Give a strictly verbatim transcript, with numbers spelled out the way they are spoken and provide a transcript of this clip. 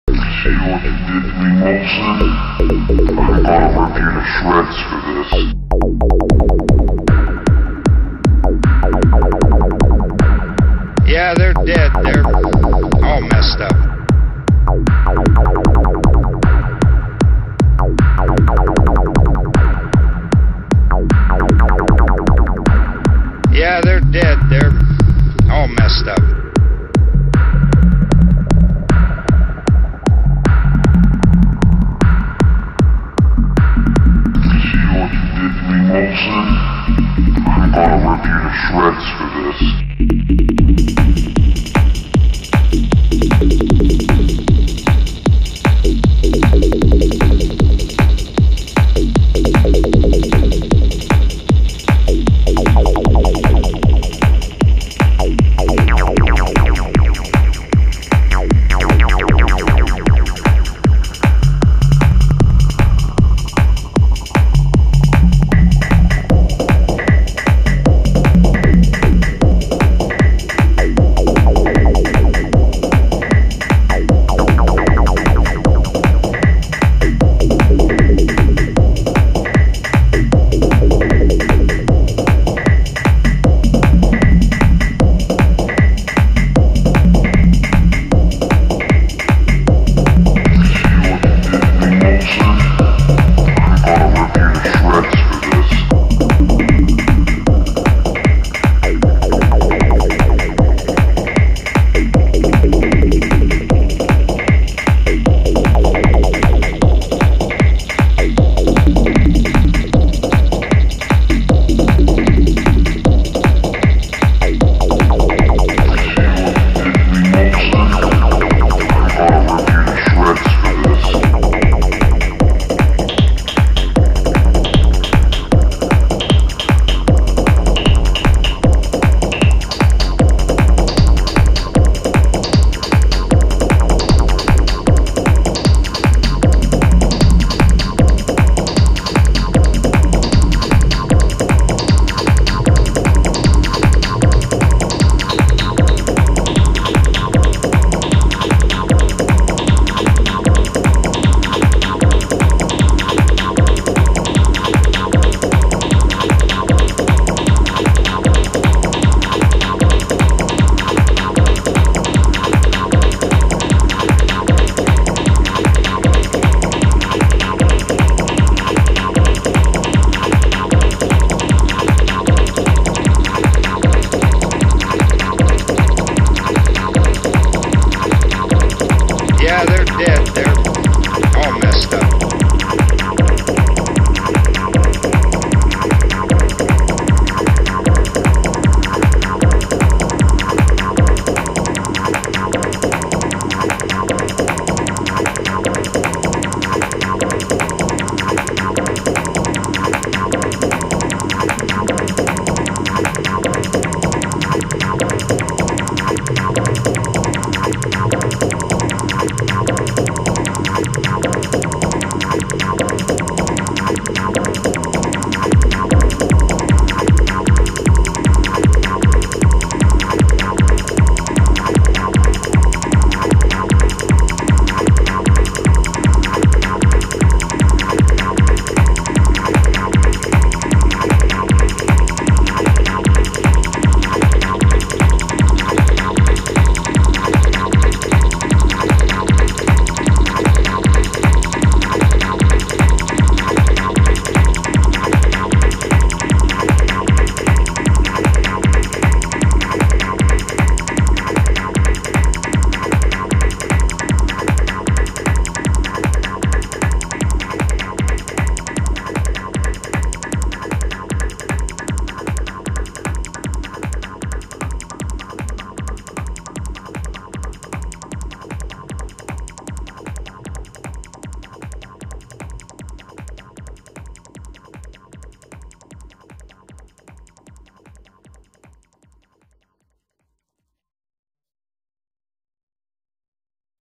See what you did to me, Molson? I'm gonna rip you to shreds for this. Yeah, they're dead. They're all messed up. Yeah, they're dead. They're all messed up. See what you did to me, Molson? I'm gonna rip you to shreds for this. Yeah, they're dead. They're all messed up.